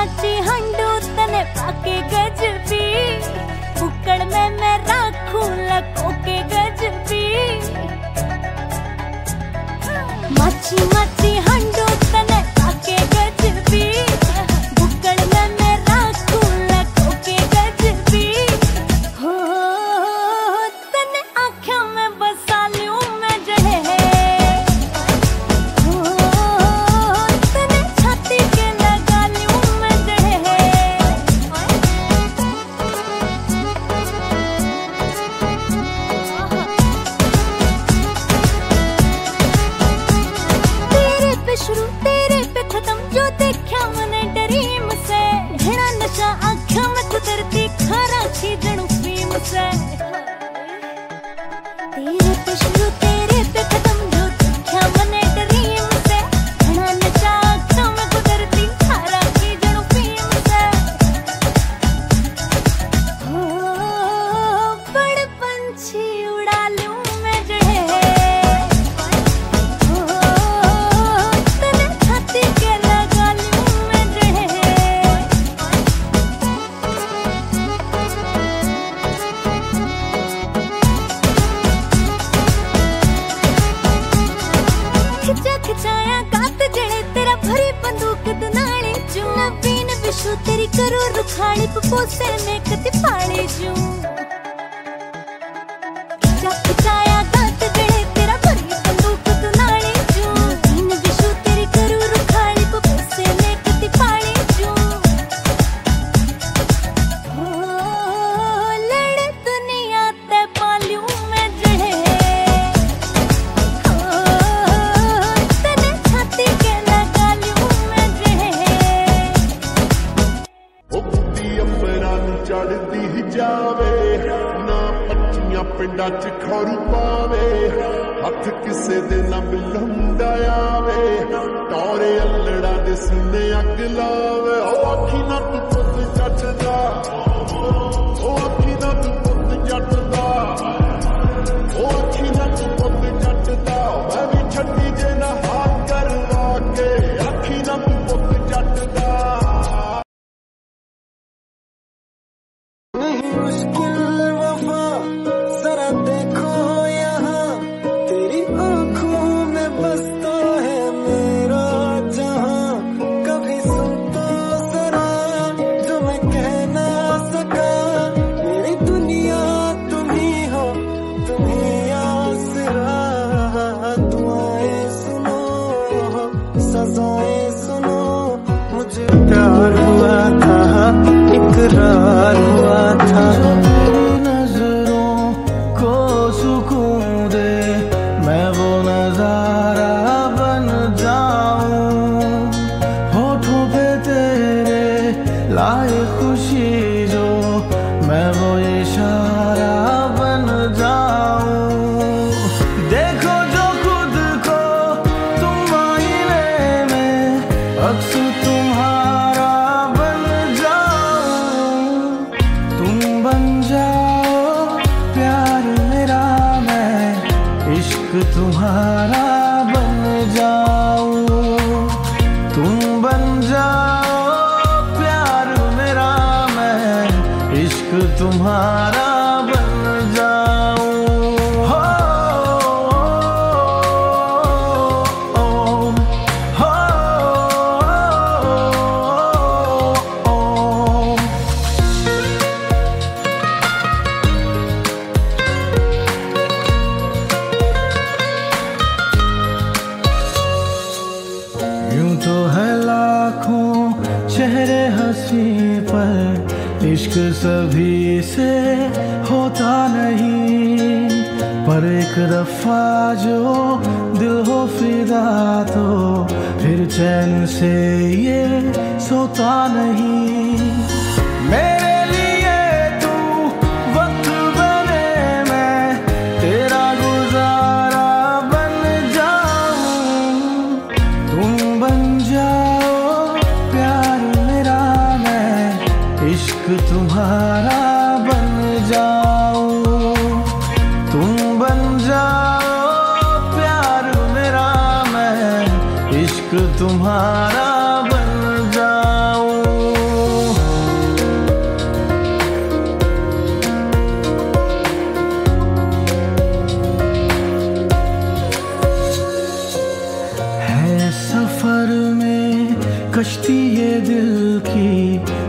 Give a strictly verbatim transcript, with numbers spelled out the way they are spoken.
माची हंडू तने पाके गजबी, बुक्कड़ में मैं राखूं लको के गजबी। माची माची हंडू तने पाके गजबी, बुक्कड़ में मैं राखूं लको के गजबी। हो तने आँखों में बसा लूं मैं जहे, हो तने छाती के लगा लूं मैं जहे। तेरे पे शुरू तेरे पे खत्म, जो देखा मैंने ड्रीम से, घना नशा आँखों में कुदरती खारा खींचणू फीम से। तेरे पे शुरू तेरे पे खत्म, जो देखा मैंने ड्रीम से, घना नशा आँखों में कुदरती खारा खींचणू फीम से। हो बड़ पंछी उड़ा लूं मैं जहे, हो तने छाती के लगा लूं मैं जहे। खिंचा खिंचाया गात जड़े तेरा भरी बंदूक दुनाली जू, नवीन विशु तेरी करो रुखाड़ी पपोसे में कति पाली जू। खिंचा खिंचाया गात जड़े तेरा भरी बंदूक दुनाली जू, नवीन विशु तेरी करो रुखाड़ी पपोसे में कति पाली जू। हो लड़ दुनिया ते पालूं मैं जहे, हो तने छाती के लगा लूं मैं जहे। बुद्धि अफरा नु चढ़दी जावे, ना पच्चियां पिंडां च खौरू पावे, हथ किसे दे ना मिलंदा आवे, टौरे अल्लड़ा दे सीने अग लावे। ओ अखी ना तू पुत जट दा, ओ अखी ना तू पुत जट दा, ओ अखी ना तू पुत जट दा। मैं भी छड्डी जे ना हाथ करवा के, अखी ना तू पुत जट दा। नहीं मुश्किल वफा, जरा देखो यहाँ, तेरी आंखों में बसता है मेरा जहां। कभी सुन तो जरा जो मैं कह ना सका, मेरी दुनिया तुम ही हो, तुम ही आसरा। दुआएं सुनो, सजाएं सुनो, मुझे प्यार हुआ था, इकरार हुआ था। तेरी नजरों को सुकून दे, मैं वो नजारा बन जाऊं। होठों पे तेरे लाए खुशी जो, मैं वो इशारा बन जाऊं। देखो जो खुद को तुम आईने में, अक्स तुम्हारा बन जाऊं। तुम बन जाओ प्यार मेरा, मैं इश्क तुम्हारा बन जाऊं। तुम बन जाओ प्यार मेरा, मैं इश्क तुम्हारा बन जाऊं। हो, हो, हो, हो। यूं तो है लाखों चेहरे हंसी पर, इश्क सभी से होता नहीं। पर एक दफा जो दिल हो फिदा, तो फिर चैन से ये सोता नहीं। मेरे लिए तू वक्त बने, मैं तेरा गुजारा बन जाऊं। तुम बन जाओ प्यार मेरा, मैं इश्क तुम्हारा बन जाऊं। तुम बन जाओ प्यार मेरा, मैं इश्क तुम्हारा बन जाऊं। कश्ती ये दिल की